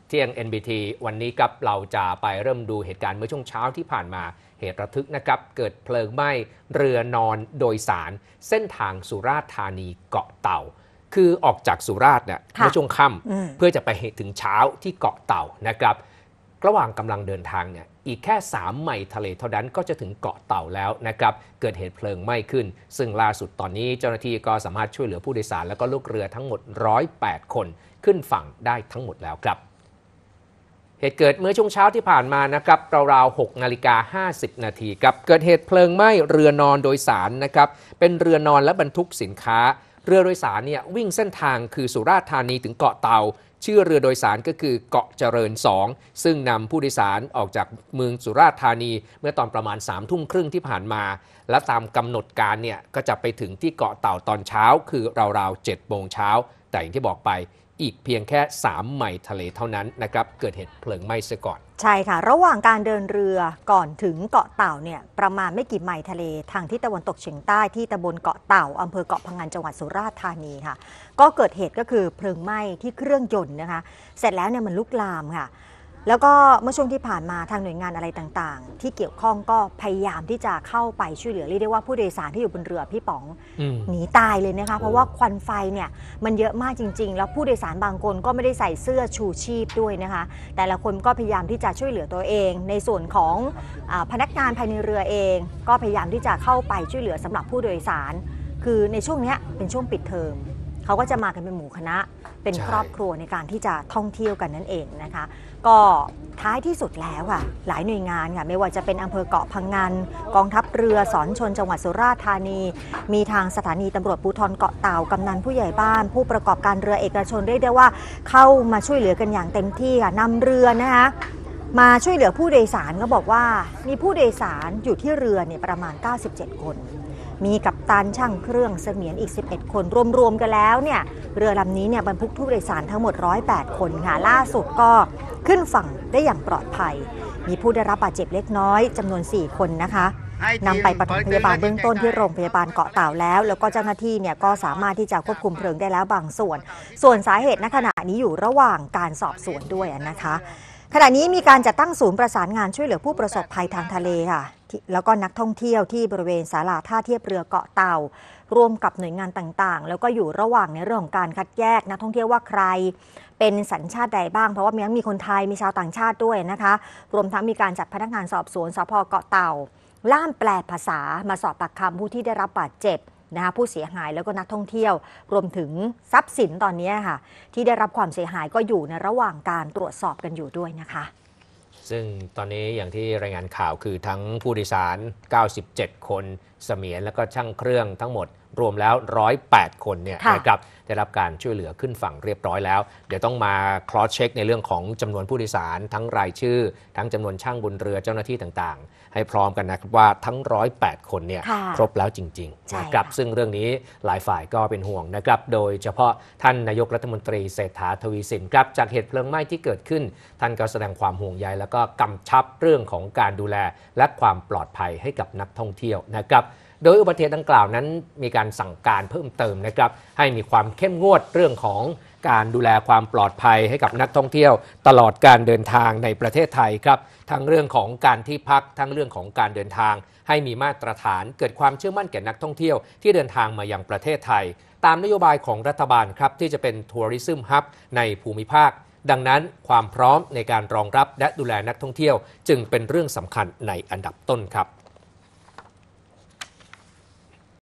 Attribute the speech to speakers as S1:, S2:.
S1: เที่ยง NBT วันนี้ครับเราจะไปเริ่มดูเหตุการณ์เมื่อช่วงเช้าที่ผ่านมาเหตุระทึกนะครับเกิดเพลิงไหม้เรือนอนโดยสารเส้นทางสุราษฎร์ธานีเกาะเต่าคือออกจากสุราษฎร์เนี่ยเมื่อช่วงค่ำเพื่อจะไปถึงเช้าที่เกาะเต่านะครับระหว่างกำลังเดินทางเนี่ยอีกแค่3ไมล์ทะเลเท่านั้นก็จะถึงเกาะเต่าแล้วนะครับเกิดเหตุเพลิงไหม้ขึ้นซึ่งล่าสุดตอนนี้เจ้าหน้าที่ก็สามารถช่วยเหลือผู้โดยสารและก็ลูกเรือทั้งหมด108คนขึ้นฝั่งได้ทั้งหมดแล้วครับเหตุเกิดเมื่อช่วงเช้าที่ผ่านมานะครับราวๆ 6:50 นาทีครับเกิดเหตุเพลิงไหม้เรือนอนโดยสารนะครับเป็นเรือนอนและบรรทุกสินค้าเรือโดยสารเนี่ยวิ่งเส้นทางคือสุราษฎร์ธานีถึงเกาะเต่าชื่อเรือโดยสารก็คือเกาะเจริญ2ซึ่งนำผู้โดยสารออกจากเมืองสุราษฎร์ธานีเมื่อตอนประมาณ3 ทุ่มครึ่งที่ผ่านมาและตามกำหนดการเนี่ยก็จะไปถึงที่เกาะเต่าตอนเช้าคือราวๆ 7 โมงเช้าแต่อย่างที่บอกไปอีกเพียงแค่3ไมล์ทะเลเท่านั้นนะครับเกิดเหตุเพลิงไหม้ซะก่อน
S2: ใช่ค่ะระหว่างการเดินเรือก่อนถึงเกาะเต่าเนี่ยประมาณไม่กี่ไมล์ทะเลทางทิศตะวันตกเฉียงใต้ที่ตำบลเกาะเต่าอำเภอเกาะพะงันจังหวัดสุราษฎร์ธานีค่ะก็เกิดเหตุก็คือเพลิงไหม้ที่เครื่องยนต์นะคะเสร็จแล้วเนี่ยมันลุกลามค่ะแล้วก็เมื่อช่วงที่ผ่านมาทางหน่วยงานอะไรต่างๆที่เกี่ยวข้องก็พยายามที่จะเข้าไปช่วยเหลือเรียกได้ว่าผู้โดยสารที่อยู่บนเรือพี่ป๋องหนีตายเลยนะคะเพราะว่าควันไฟเนี่ยมันเยอะมากจริงๆแล้วผู้โดยสารบางคนก็ไม่ได้ใส่เสื้อชูชีพด้วยนะคะแต่ละคนก็พยายามที่จะช่วยเหลือตัวเองในส่วนของพนักงานภายในเรือเองก็พยายามที่จะเข้าไปช่วยเหลือสำหรับผู้โดยสารคือในช่วงนี้เป็นช่วงปิดเทอมเขาก็จะมากันเป็นหมู่คณะเป็นครอบครัวในการที่จะท่องเที่ยวกันนั่นเองนะคะก็ท้ายที่สุดแล้วค่ะหลายหน่วยงานค่ะไม่ว่าจะเป็นอำเภอเกาะพะงันกองทัพเรือสอนชนจังหวัดสุราษฎร์ธานีมีทางสถานีตำรวจภูธรเกาะเต่ากำนันผู้ใหญ่บ้านผู้ประกอบการเรือเอกชนเรียกได้ว่าเข้ามาช่วยเหลือกันอย่างเต็มที่ค่ะนำเรือนะคะมาช่วยเหลือผู้โดยสารก็บอกว่ามีผู้โดยสารอยู่ที่เรือเนี่ยประมาณ97 คนมีกัปตันช่างเครื่องเสมียนอีก11 คนรวมๆกันแล้วเนี่ยเรือลำนี้เนี่ยบรรทุกผู้โดยสารทั้งหมด108 คนค่ะล่าสุดก็ขึ้นฝั่งได้อย่างปลอดภัยมีผู้ได้รับบาดเจ็บเล็กน้อยจำนวน4 คนนะคะนำไปปฐมพยาบาลเบื้องต้นที่โรงพยาบาลเกาะเต่าแล้วก็เจ้าหน้าที่เนี่ยก็สามารถที่จะควบคุมเพลิงได้แล้วบางส่วนสาเหตุณขณะนี้อยู่ระหว่างการสอบสวนด้วยนะคะขณะนี้มีการจัดตั้งศูนย์ประสานงานช่วยเหลือผู้ประสบภัยทางทะเลค่ะแล้วก็นักท่องเที่ยวที่บริเวณศาลาท่าเทียบเรือเกาะเต่าร่วมกับหน่วยงานต่างๆแล้วก็อยู่ระหว่างในเรื่องของการคัดแยกนักท่องเที่ยวว่าใครเป็นสัญชาติใดบ้างเพราะว่ามีคนไทยมีชาวต่างชาติด้วยนะคะรวมทั้งมีการจัดพนักงานสอบสวนสภ.เกาะเต่าล่ามแปลภาษามาสอบปากคำผู้ที่ได้รับบาดเจ็บนะคะผู้เสียหายแล้วก็นักท่องเที่ยวรวมถึงทรัพย์สินตอนนี้ค่ะที่ได้รับความเสียหายก็อยู่ในระหว่างการตรวจสอบกันอยู่ด้วยนะคะ
S1: ซึ่งตอนนี้อย่างที่รายงานข่าวคือทั้งผู้โดยสาร97 คนเสมียนแล้วก็ช่างเครื่องทั้งหมดรวมแล้ว108 คนเนี่ยนะครับได้รับการช่วยเหลือขึ้นฝั่งเรียบร้อยแล้วเดี๋ยวต้องมาคลอสเช็คในเรื่องของจำนวนผู้โดยสารทั้งรายชื่อทั้งจำนวนช่างบนเรือเจ้าหน้าที่ต่างๆให้พร้อมกันนะครับว่าทั้ง108 คนเนี่ยครบแล้วจริงๆนะครับซึ่งเรื่องนี้หลายฝ่ายก็เป็นห่วงนะครับโดยเฉพาะท่านนายกรัฐมนตรีเศรษฐาทวีสินครับจากเหตุเพลิงไหม้ที่เกิดขึ้นท่านก็แสดงความห่วงใยแล้วก็กำชับเรื่องของการดูแลและความปลอดภัยให้กับนักท่องเที่ยวนะครับโดยอุบัติเหตุดังกล่าวนั้นมีการสั่งการเพิ่มเติมนะครับให้มีความเข้มงวดเรื่องของการดูแลความปลอดภัยให้กับนักท่องเที่ยวตลอดการเดินทางในประเทศไทยครับทั้งเรื่องของการที่พักทั้งเรื่องของการเดินทางให้มีมาตรฐานเกิดความเชื่อมั่นแก่นักท่องเที่ยวที่เดินทางมายังประเทศไทยตามนโยบายของรัฐบาลครับที่จะเป็นทัวริซึมฮับในภูมิภาคดังนั้นความพร้อมในการรองรับและดูแลนักท่องเที่ยวจึงเป็นเรื่องสำคัญในอันดับต้นครับ